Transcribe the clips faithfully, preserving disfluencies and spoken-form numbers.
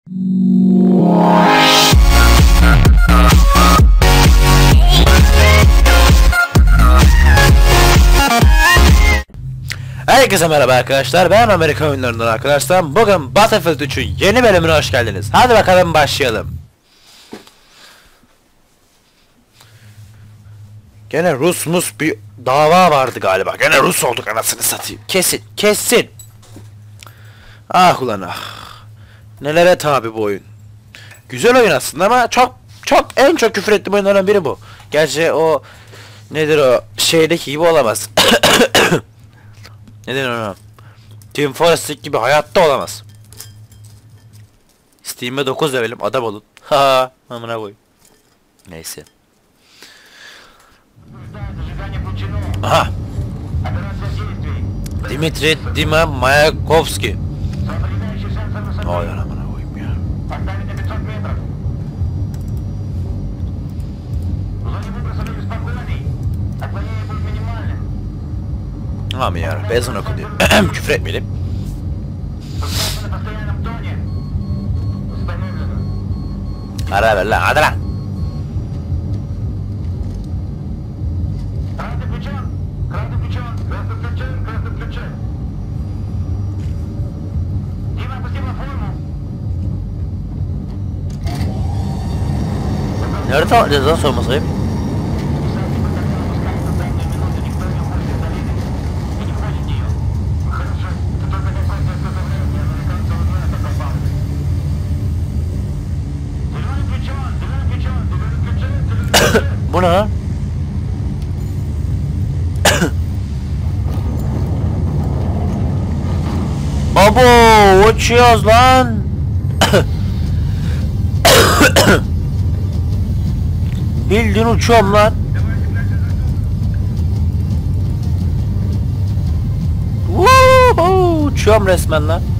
Herkese merhaba arkadaşlar, ben Amerika oyunlarından arkadaşlar. Bugün Battlefield üçün yeni bölümüne hoş geldiniz. Hadi bakalım başlayalım. Gene Rus mus bir dava vardı galiba. Gene Rus olduk anasını satayım. Kesin, kesin. Ah ulan ah. Nelere tabi bu oyun. Güzel oyun aslında ama çok çok en çok küfür ettiğim oyunlardan biri bu. Gerçi o nedir o şeydeki gibi olamaz. Neden onu? Team Fortress gibi hayatta olamaz. Steam'e dokuz levelim, adam olun. Ha, amına koy. Neyse. Aha. Dimitri Dima Mayakovski. Ay amına koyayım ya. Tamam ya, bezon oku diyor. Küfür etmeyelim. Ara ver lan, hadi lan. Nerede alacağız lan sorma sahip? Bu ne lan? Abo, uçuyoruz lan. Bildiğin uçuyorum lan. Woohoo, uçuyorum resmen lan.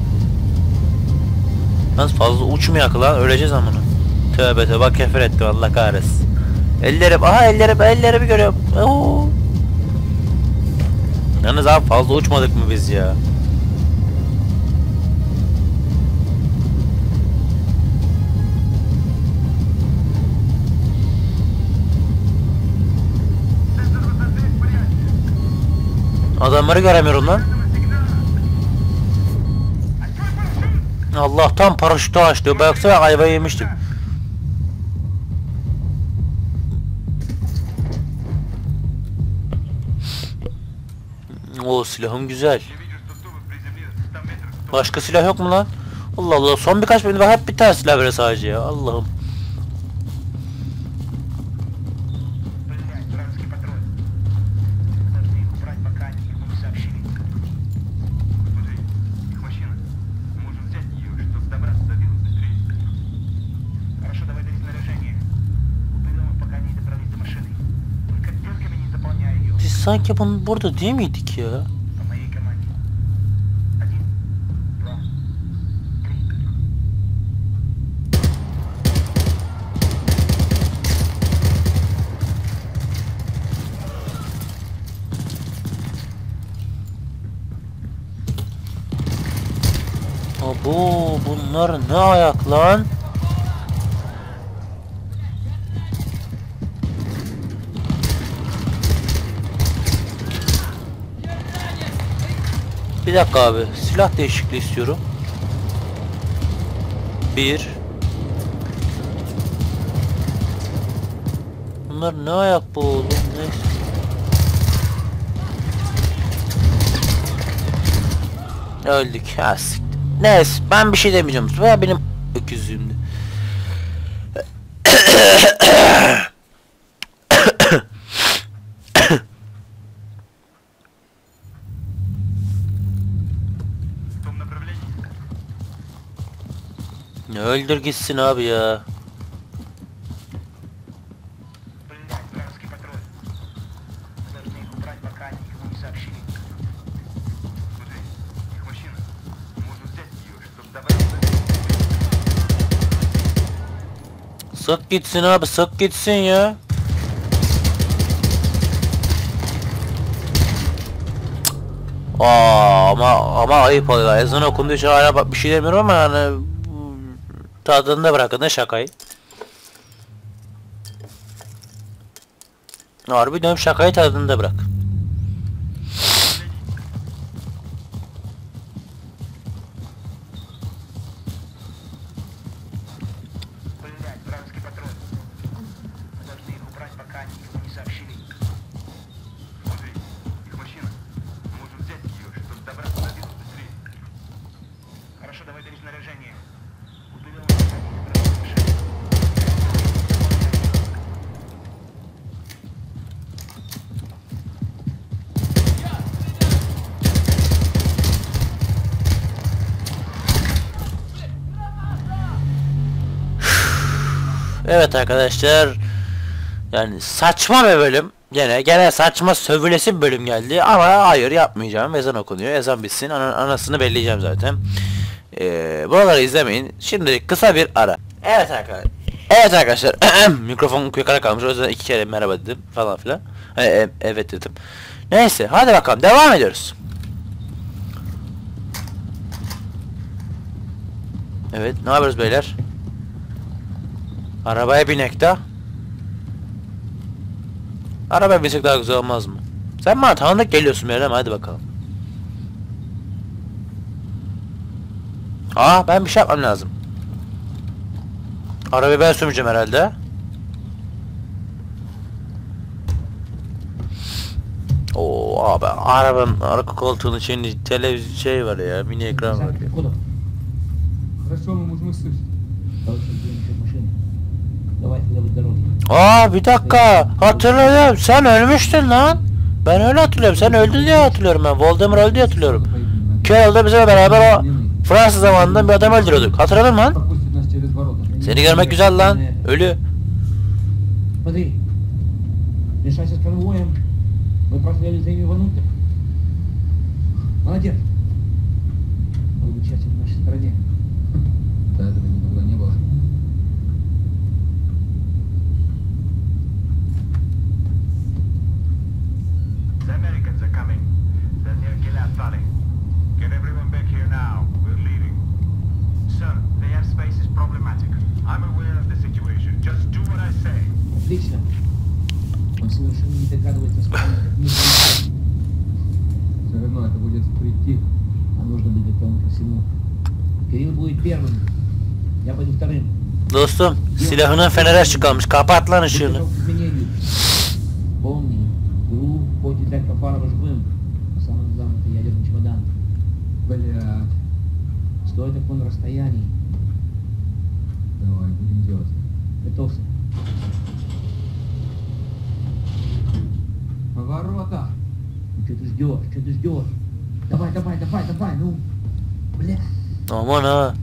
Nasıl fazla uçmayak lan, öleceğiz amına. Tövbe tövbe, bak küfür etti Allah kahretsin. Ellerim, aha ellerim, ellerimi görüyorum. Oo. Yalnız abi fazla uçmadık mı biz ya? Adamları göremiyorum lan. Allah'tan paraşütü açtı. Baksana ayvayı yemiştim. O silahım güzel. Başka silah yok mu lan? Allah Allah, son birkaç bölümde bak hep bir tane silah böyle sadece ya. Allah'ım. Biz sanki bunun burada değil miydik ya? Abo, bunlar ne ayak lan? Bir dakika abi, silah değişikliği istiyorum. Bir. Bunlar ne ayak bu oğlum? Neyse. Öldük. Ha siktir. Neyse, ben bir şey demeyeceğim. Veya benim öküzlüğümdü. Öldür gitsin abi ya. Sık gitsin abi, sık gitsin ya. Aa, ama ama ayıp oluyor. Ezan okunduğu için hala bak bir şey demiyorum ama yani tadında bırakın da şakayı. Harbi diyorum, şakayı tadında bırak. Evet arkadaşlar, yani saçma bir bölüm, gene gene saçma sövülesi bir bölüm geldi ama hayır, yapmayacağım. Ezan okunuyor, ezan bitsin, ana, anasını belleyeceğim zaten. Ee, buraları izlemeyin. Şimdi kısa bir ara. Evet arkadaşlar, evet arkadaşlar mikrofon yukarı kalmış, o yüzden iki kere merhaba dedim falan filan. E, e, evet dedim. Neyse, hadi bakalım, devam ediyoruz. Evet, ne yapıyoruz beyler? Arabaya binek de. Arabaya binsek daha güzel olmaz mı? Sen bana tanıdık geliyorsun Meryem, hadi bakalım. Aa, ben bir şey yapmam lazım. Arabayı ben sürmeyeceğim herhalde. Oo abi, arabanın arka koltuğunun içinde televizyon şey var ya, mini ekran var ya. Aa, bir dakika, hatırladım, sen ölmüştün lan. Ben öyle hatırlıyorum, sen öldün diye hatırlıyorum ben. Voldemort öldü diye hatırlıyorum. Köy'de bize beraber o Fransız zamanında bir adam öldürüyorduk. Hatırladın mı lan? Seni görmek güzel lan. Ölü. Отлично. Он совершенно не догадывается, что он не все равно это будет прийти, а нужно быть готовым ко всему. Кирилл будет первым. Я пойду вторым. Dostum, silahının fenere çıkarmış. Kapat lan ışığını. Помни, игру хоть и для Кафарова живым, но самое главное это ядерный чемодан. Блядь. Стой в таком расстоянии. Давай, будем делать. Готовься. Поворота. Ну что ты ждешь? Что ты ждешь? Давай, давай, давай, давай, ну. Бля. Aman ha.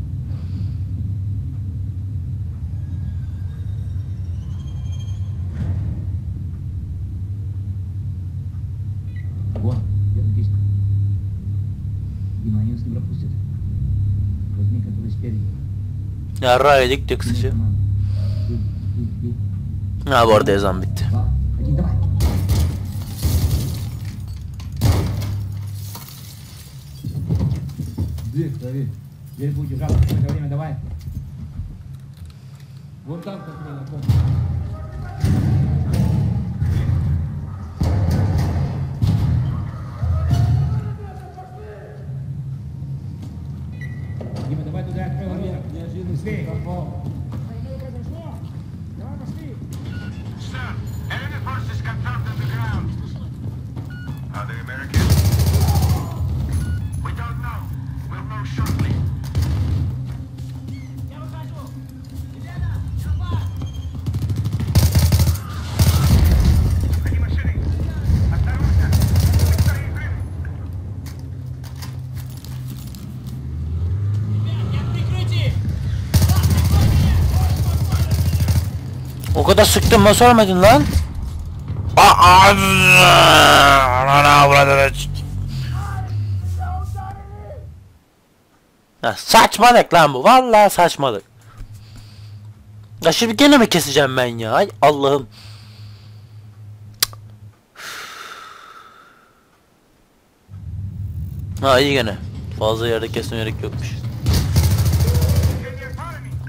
Вот, где-то здесь. Дима, они нас не пропустят. Возьми, который спереди. Yarra yedik de kısaca. Ha, bu arada ezan bitti. Один, давай. Дверь, проверь. Дверь будет держаться какое-то время, давай. Вот там как надо, помню. Дима, давай туда открой ворота. Быстрее. Давай, пошли. Sir, enemy forces confirmed on the ground. Are they Americans? We don't know. We'll know shortly. Они машины. Осторожно. Быстро и прям. O kadar sıktım, nasıl ölmedin lan? Aa! Ana burada. Ya saçmalık lan bu. Vallahi saçmalık. Ya şimdi gene mi keseceğim ben ya? Ay Allah'ım. Ha iyi gene. Fazla yerde kesme gerek yokmuş.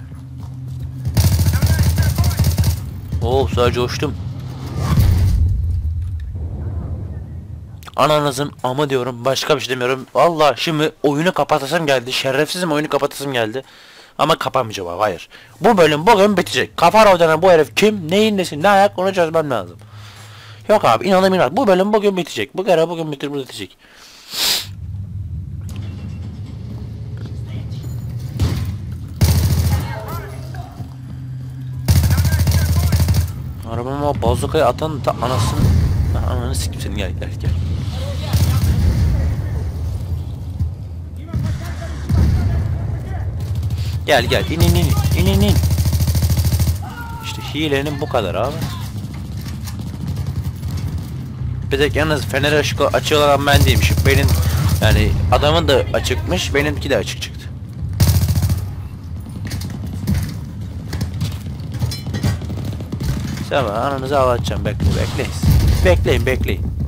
Oo sadece uçtum. Ananızın amı diyorum, başka bir şey demiyorum. Vallahi şimdi oyunu kapatasım geldi. Şerefsizim, oyunu kapatasım geldi. Ama kapamayacağım abi, hayır. Bu bölüm bugün bitecek. Kafaro denen bu herif kim? Neyin nesi? Ne ayak? Onu çözmem lazım. Yok abi, inanın inanın. Bu bölüm bugün bitecek. Bu kere bugün bitir, bu bitecek. Arabama bazukayı atan da anasını... Ha, ananı sikim seni, gel gel gel. Gel gel, in in in in in in. İşte hilenin bu kadar abi. Bir tek yalnız feneri açık açık olan ben değilmişim. Benim yani adamın da açıkmış, benimki de açık çıktı. Tamam, ananızı ağlatacağım, bekle bekleyin. Bekleyin bekleyin.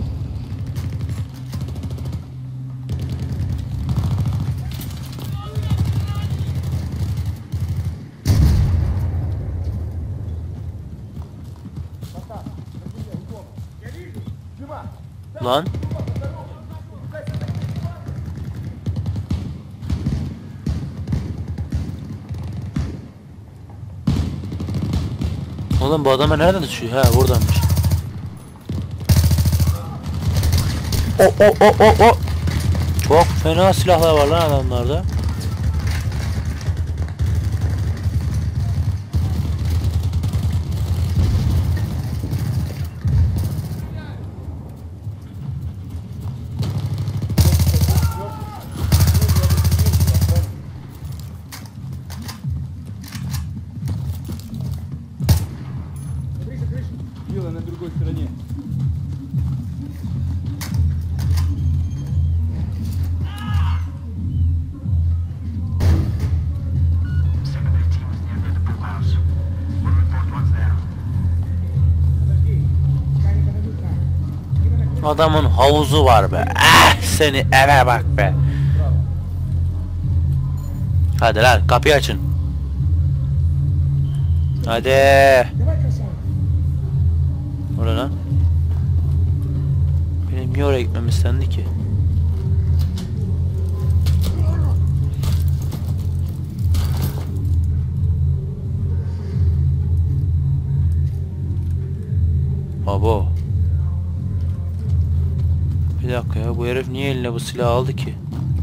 Lan. Oğlum bu adama nereden düşüyor? Ha buradanmış. O o o o o. Çok fena silahlar var lan adamlarda. Вилла на другой стороне. Secondary team is near the pool house. We'll report once there. Adamın havuzu var be. Ah seni eve bak be. Hadi lan kapıyı açın. Hadi. Orada lan. Benim niye oraya gitmem istendi ki? Abo. Bir dakika ya, bu herif niye eline bu silahı aldı ki?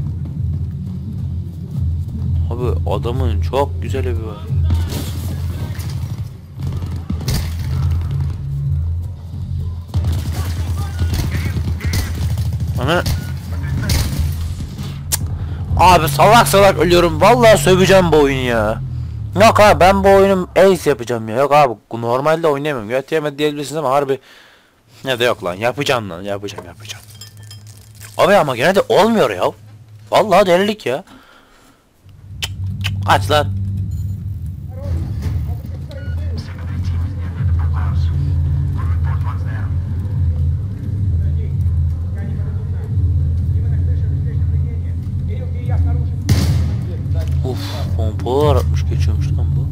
Abi adamın çok güzel evi var. Ana. Abi salak salak ölüyorum. Vallahi söveceğim bu oyunu ya. Yok abi, ben bu oyunu ace yapacağım ya. Yok abi, normalde oynayamam. Göt yemedi diyebilirsiniz ama harbi ne de yok lan. Yapacağım lan. Yapacağım yapacağım. Abi ama gene de olmuyor ya. Vallahi delilik ya. Aç lan. Secondary team is near the pool house. We'll report once there. Uf, pompalar atmış geçiyormuş lan bu.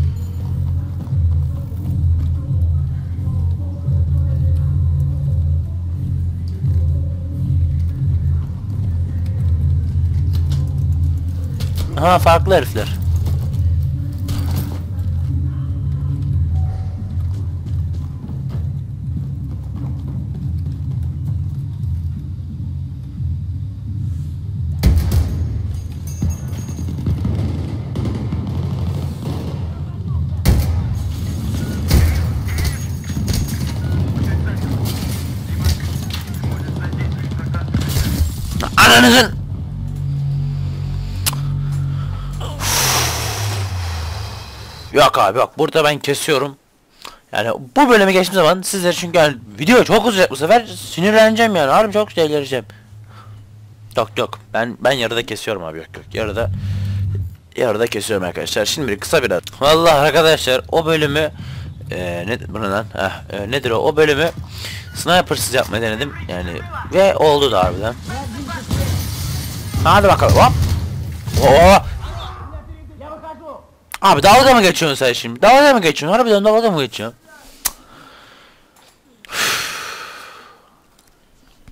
Ha, farklı herifler. Ananızın. Yok abi yok, burada ben kesiyorum. Yani bu bölümü geçtiğim zaman sizler, çünkü yani video çok uzayacak bu sefer, sinirleneceğim yani, harbi çok delireceğim. Yok yok, ben ben yarıda kesiyorum abi, yok yok, yarıda yarıda kesiyorum arkadaşlar. Şimdi bir kısa biraz. Vallahi arkadaşlar o bölümü e, ne bu ne lan? Heh, e, nedir o? O bölümü snipersız yapmayı denedim yani ve oldu da harbiden. Hadi bakalım, hop. Oo. Abi dalga mı geçiyorsun sen şimdi? Dalga mı geçiyorsun? Harbiden dalga mı geçiyorsun?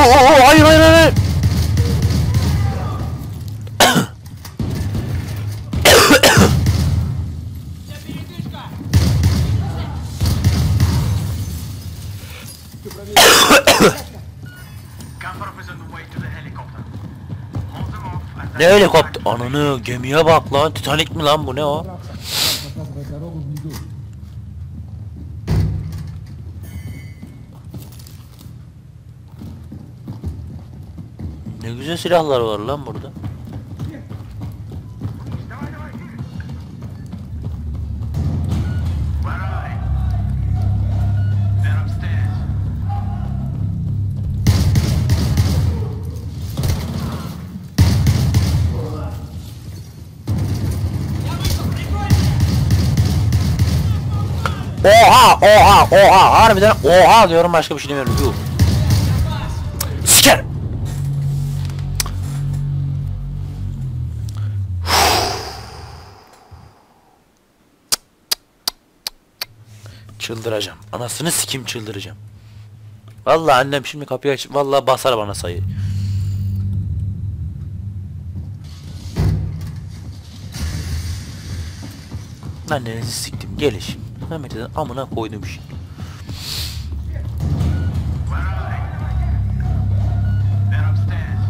oo, hayır hayır hayır. Вся передышка! Kasparov is on the way to the helicopter. Hold them off and Ne helikopter? Ananı gemiye bak lan. Titanic mi lan bu, ne o? Показывает дорогу внизу. Ne güzel silahlar var lan burada. Давай, давай, here. Where are they? They're upstairs. Я вышел, прикрой меня! Oha oha oha harbiden oha diyorum, başka bir şey demiyorum. Yuh. Siker. Çıldıracağım. Anasını sikim, çıldıracağım. Vallahi annem şimdi kapıyı aç, vallahi basar bana sayı. Annenizi siktim, geliş. Mehmet'in amına koydum şimdi. Where are they? They're upstairs.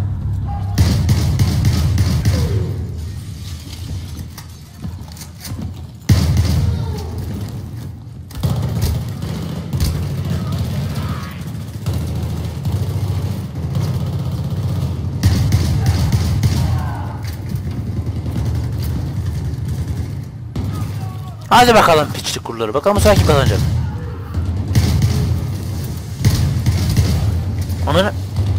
Hadi bakalım piçli kurları. Bakalım bu sefer kim kazanacak? Onu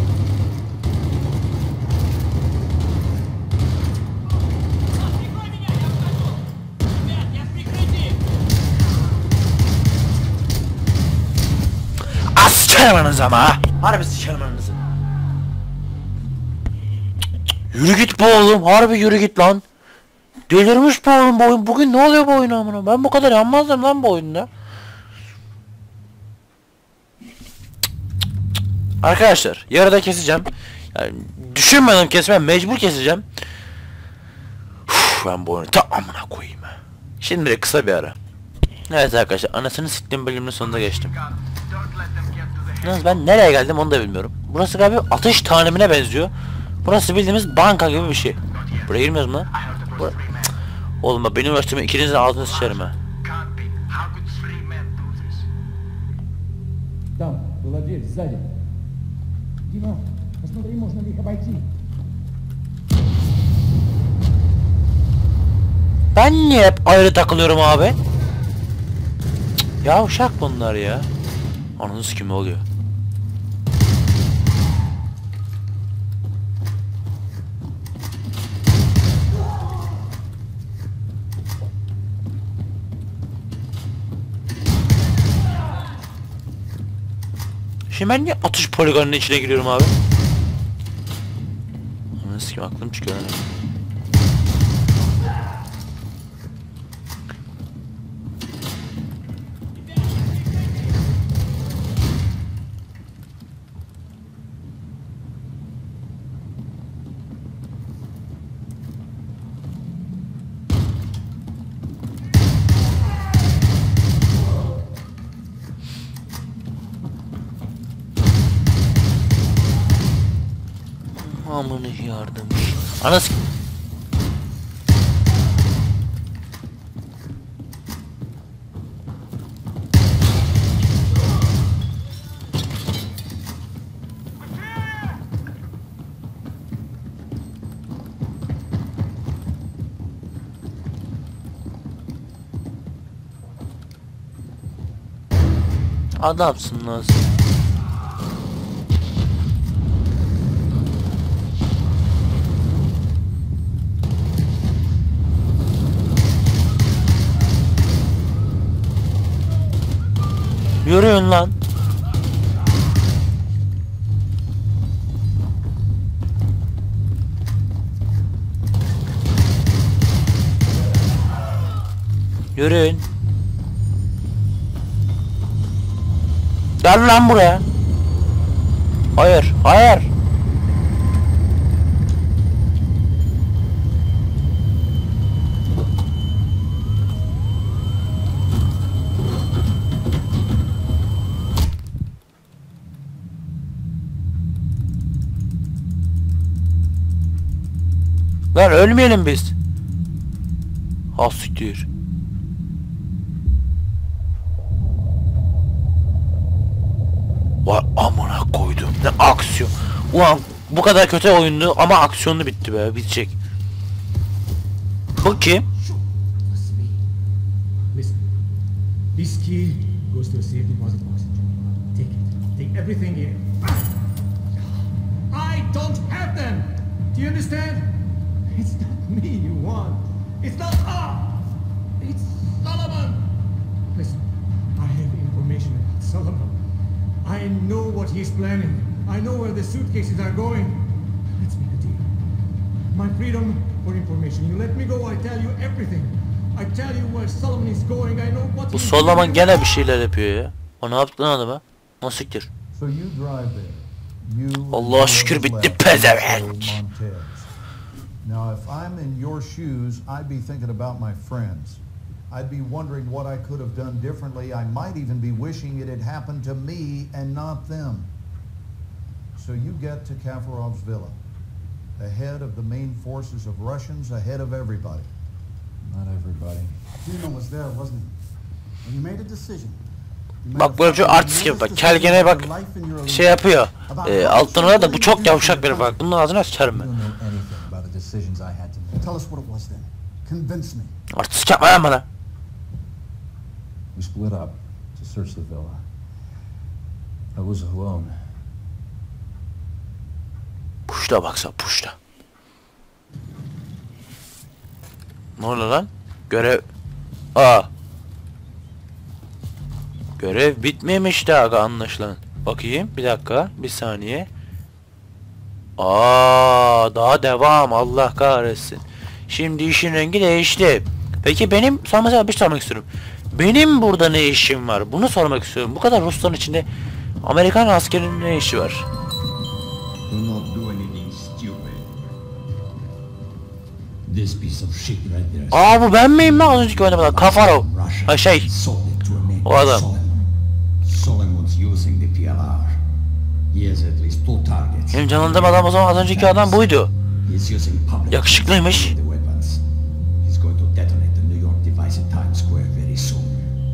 Прикрой меня, я вхожу! Ребят, я в прикрытии! az sikerim ananızı ama ha. Harbi sikerim ananızı. Yürü git bu oğlum. Harbi yürü git lan. Delirmiş bu oğlum bu oyun. Bugün ne oluyor bu oyuna amına? Ben bu kadar yanmazdım lan bu oyunda. Arkadaşlar yarıda keseceğim. Yani düşünmedim kesmem, mecbur keseceğim. Uf, ben bu oyunu ta amına koyayım. Şimdi de kısa bir ara. Evet arkadaşlar, anasını siktiğim bölümün sonuna geçtim. God, don't let them get to the Yalnız ben nereye geldim onu da bilmiyorum. Burası galiba atış talimine benziyor. Burası bildiğimiz banka gibi bir şey. Buraya girmiyoruz mu lan? I heard there Bura- were three men. Oğlum bak, benim uğraştığımı ikinizin altını sıçarım ha. Can't be. How could three men do this? Там была дверь сзади. Дима, посмотри, можно ли их обойти. Ben niye hep ayrı takılıyorum abi? Cık, yavşak bunlar ya. Ananı sikim, ne oluyor? Şimdi ben niye atış poligonunun içine giriyorum abi? Ananı sikim, aklım çıkıyor lan. Amanı yardım. Anas. Adamsın lan sen. Yürüyün lan. Yürüyün. Gel lan buraya. Hayır, hayır. Lan ölmeyelim biz. Ha siktir. Vay amına koydum. Ne aksiyon. Ulan bu kadar kötü oyundu ama aksiyonlu bitti be. Bitecek. Bu kim? Must be. Listen, this key goes to a safe deposit box. Take it. Take everything in. I don't have them. Do you understand? It's not me you want. It's not ah. It's Solomon. Listen, I have information about Solomon. I know what he's planning. I know where the suitcases are going. Let's make a deal. My freedom for information. You let me go, I tell you everything. I tell you where Solomon is going. I know what Bu he's Solomon doing. gene bir şeyler yapıyor ya. O ne yaptı lan adama? Nasıl siktir? So you drive there. You Allah'a şükür bitti pezevenk. Now if I'm in your shoes, I'd be thinking about my friends. I'd be wondering what I could have done differently. I might even be wishing it had happened to me and not them. So you get to Kafarov's villa, ahead of the main forces of Russians, ahead of everybody. Not everybody. Dino was there, wasn't he? And you made a decision. You made Bak a böyle bir fucking artist gibi bak. honest Kelgene bak. decision for life in your Şey yapıyor. About E, how alttan you orada da bu should çok really yavşak do biri your bak. Bunun ağzına sıçarım You ben. don't know anything about the decisions I had to make. Tell us what it was then. Convince me. Artist yapma lan bana. We split up to search the villa. I was alone. Puşta baksa puşta. Ne oluyor lan? Görev... Aa. Görev bitmemiş daha anlaşılan. Bakayım bir dakika bir saniye. Aa, daha devam, Allah kahretsin. Şimdi işin rengi değişti. Peki benim sana mesela bir şey sormak istiyorum. Benim burada ne işim var? Bunu sormak istiyorum. Bu kadar Rusların içinde Amerikan askerinin ne işi var? Do not do anything stupid. This piece of shit right there. Aa, bu ben miyim lan az önceki oynamadan? Kafarov. Ha şey. Sold it to a man O adam. Solomon. Solomon's using the P L R. He has at least two targets. Benim canlandığım adam o zaman az önceki adam buydu. He's using public Yakışıklıymış. the weapons. He's going to detonate the New York device in Times Square very soon.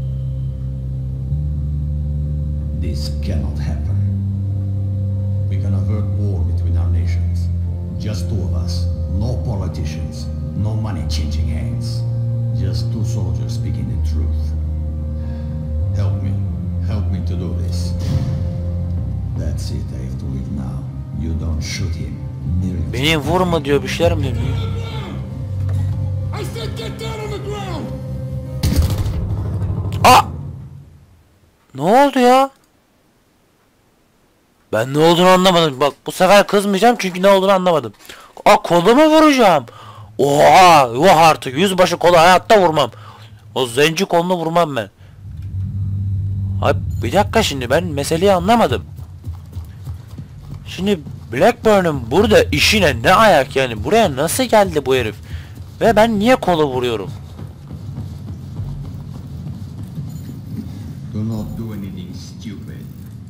This cannot happen. We can avert war between our nations. Just two of us. No politicians. No money changing hands. Just two soldiers speaking the truth. Help me. Help me to do this. That's it. I have to leave now. You don't shoot him. Millions. Beni vurma diyor, bir şeyler mi deniyor? I said get down on the ground! Aa! Ne oldu ya? Ben ne olduğunu anlamadım. Bak bu sefer kızmayacağım çünkü ne olduğunu anlamadım. Aa, kolumu vuracağım. Oha! Yuh artık. Yüzbaşı kolu hayatta vurmam. O zenci kolunu vurmam ben. Abi bir dakika, şimdi ben meseleyi anlamadım. Şimdi Blackburn'un burada işine ne ayak yani? Buraya nasıl geldi bu herif? Ve ben niye kolu vuruyorum? Do not do anything stupid.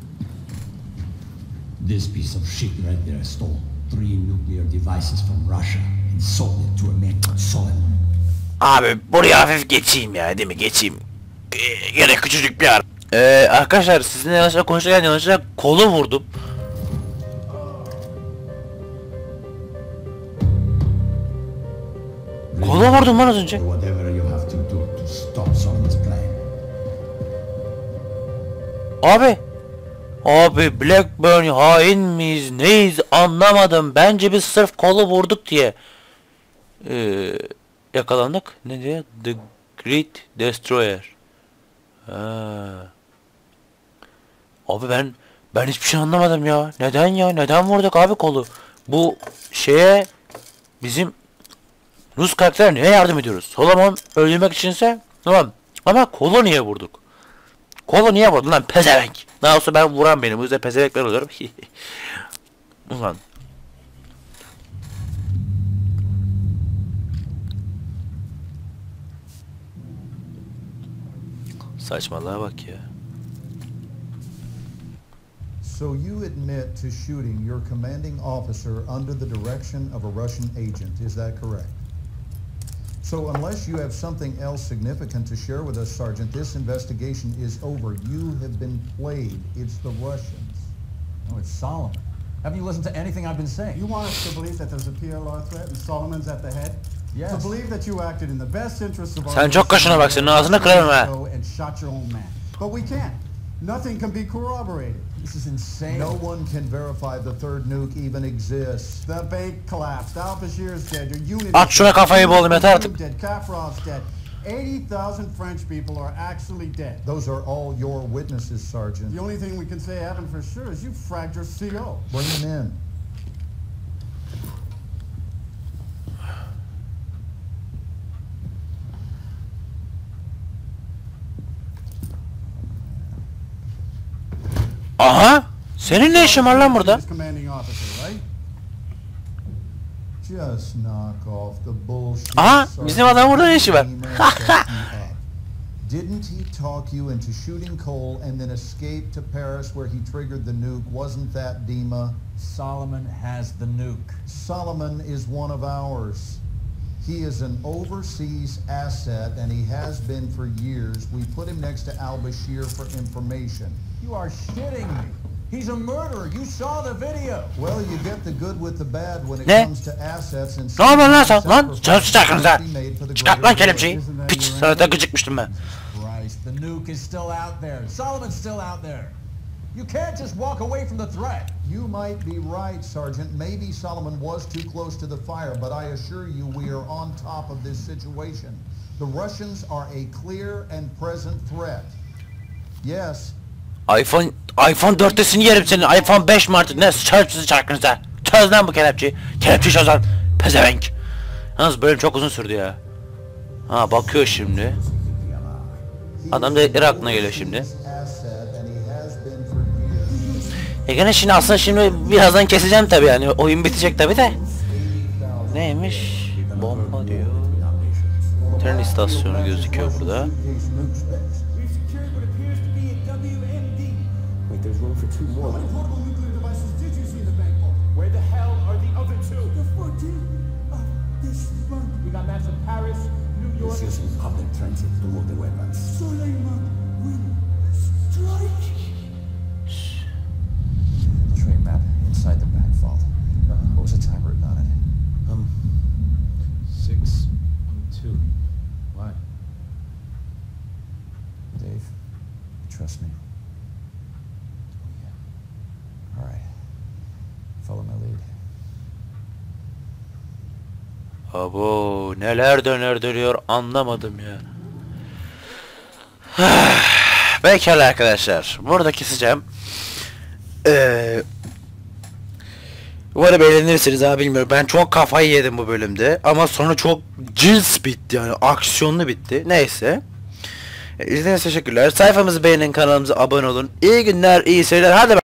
This piece of shit right there stole three nuclear devices from Russia and sold it to a man called Solomon. Abi buraya hafif geçeyim ya, değil mi? Geçeyim. Ee, Gene küçücük bir yer. Ee, arkadaşlar sizinle yanlışlıkla konuşurken yanlışlıkla kolu vurdum. Kolu vurdum lan az önce. Do whatever you have to do to stop Solomon's plan. Abi. Abi Blackburn hain miyiz neyiz anlamadım. Bence biz sırf kolu vurduk diye ee, yakalandık. Ne diyor? The Great Destroyer. Ha. Abi ben ben hiçbir şey anlamadım ya. Neden ya? Neden vurduk abi kolu? Bu şeye bizim Rus karakterine niye yardım ediyoruz? Solomon öldürmek içinse tamam. Ama kolu niye vurduk? Kolu niye vurdun lan pezevenk? Daha olsa ben vuran benim. Bu yüzden pezevenkler oluyorum. Ulan. Saçmalığa bak ya. So you admit to shooting your commanding officer under the direction of a Russian agent, is that correct? So unless you have something else significant to share with us, Sergeant, this investigation is over. You have been played. It's the Russians. No, it's Solomon. Haven't you listened to anything I've been saying? You want us to believe that there's a P L R threat and Solomon's at the head? Yes. To believe that you acted in the best interests of our... Sen çok kaşına bak, senin ağzını kırarım ha. ...and shot your own man. But we can't. Nothing can be corroborated. This is insane. No one can verify the third nuke even exists. The bank collapsed. Al-Bashir's dead. Your unit... At şuna kafayı buldum yeter artık. ...dead. Kafrov's dead. eighty thousand French people are actually dead. Those are all your witnesses, Sergeant. The only thing we can say happened for sure is you fragged your C O. Bring him in. Aha! Senin ne işin var lan burada? Commanding officer, right? Just knock off the bullshit. Aha! Sergeant. Bizim adam burada ne işi var? Didn't he talk you into shooting Cole and then escape to Paris where he triggered the nuke? Wasn't that Dima? Solomon has the nuke. Solomon is one of ours. He is an overseas asset and he has been for years. We put him next to al-Bashir for information. You are shitting me. He's a murderer. You saw the video. Well, you get the good with the bad when it Ne? comes to assets and... Ne yapıyorsun lan sen? Lan çabuk çıkartınıza. Çıkart lan kelepçeyi. Piç, sana da gıcıkmıştım ben. Christ, the nuke is still out there. Solomon's still out there. You can't just walk away from the threat. You might be right, Sergeant. Maybe Solomon was too close to the fire, but I assure you we are on top of this situation. The Russians are a clear and present threat. Yes, iPhone iPhone dörtesini yerim senin. iPhone beş mi artık? Ne çarpsız çarkınıza. Çöz lan bu kelepçeyi. Kelepçeyi çöz lan. Pezevenk. Yalnız bölüm çok uzun sürdü ya. Ha bakıyor şimdi. Adam da Irak'ına geliyor şimdi. E gene şimdi aslında şimdi birazdan keseceğim tabi yani. Oyun bitecek tabi de. Neymiş? Bomba diyor. Tren istasyonu gözüküyor burada. There's room for two more. Portable nuclear devices did you see in the bank vault? Where the hell are the other two? The fourteen of this month. We got maps of Paris, New York. It's using public transit to move the weapons. Suleiman will strike. Train map inside the back vault. What was the time written on it? Um, six, two. Why? Dave, trust me. All right. Follow my lead. Abo neler döner dönüyor anlamadım ya. Pekala arkadaşlar. Burada keseceğim. Ee, umarım eğlenirsiniz abi bilmiyorum. Ben çok kafayı yedim bu bölümde. Ama sonra çok cins bitti yani. Aksiyonlu bitti. Neyse. İzlediğiniz için teşekkürler. Sayfamızı beğenin, kanalımıza abone olun. İyi günler, iyi seyirler. Hadi